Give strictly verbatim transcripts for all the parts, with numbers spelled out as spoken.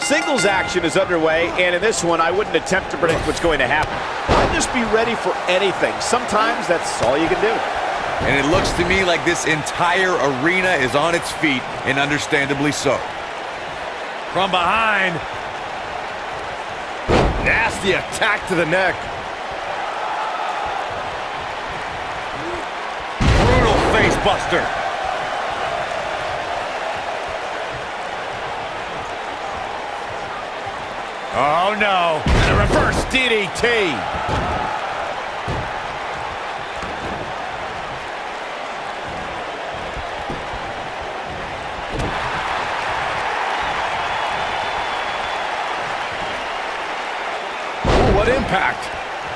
Singles action is underway, and in this one, I wouldn't attempt to predict what's going to happen. I'd just be ready for anything. Sometimes that's all you can do. And it looks to me like this entire arena is on its feet, and understandably so. From behind. Nasty attack to the neck. Brutal face buster. Oh no, and a reverse D D T. Ooh, what impact.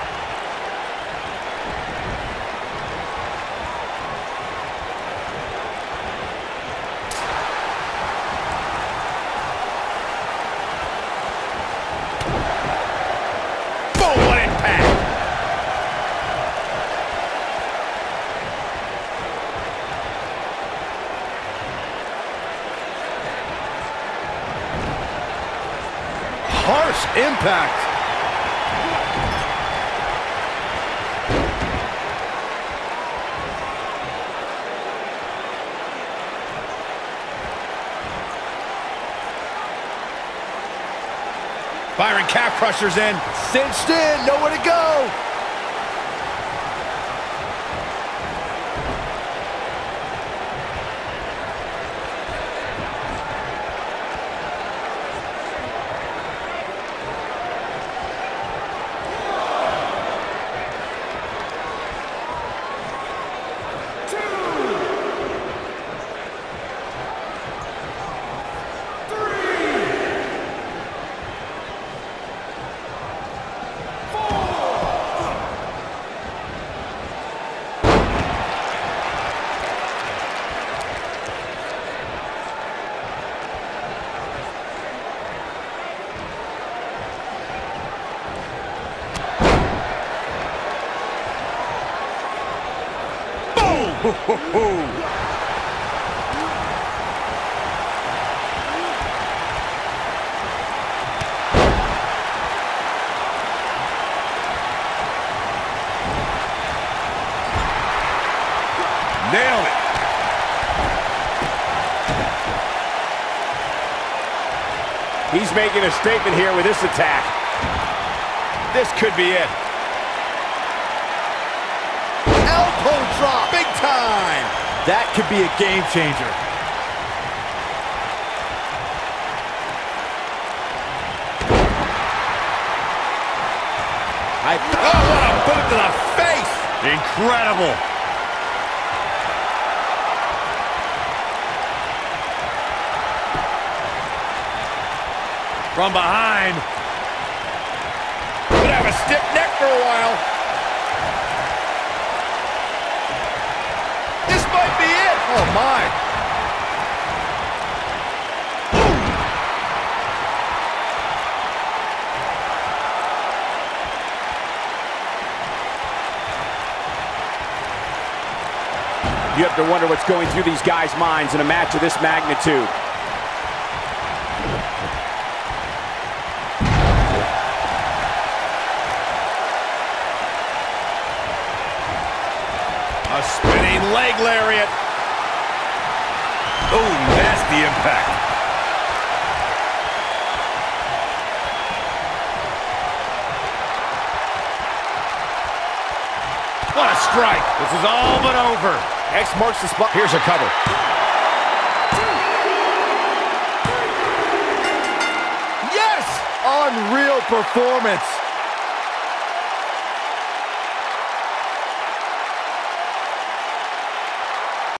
Harsh impact. Byron calf crushers in. Cinched in, nowhere to go. Ho, ho, ho. Nailed it. He's making a statement here with this attack. This could be it. Elbow drop, big time. That could be a game changer. I oh, what a boot to the face. Incredible. From behind. Could have a stiff neck for a while. This might be it. Oh, my. You have to wonder what's going through these guys' minds in a match of this magnitude. A spinning leg lariat. Oh, nasty impact. What a strike. This is all but over. X marks the spot. Here's a cover. Yes! Unreal performance.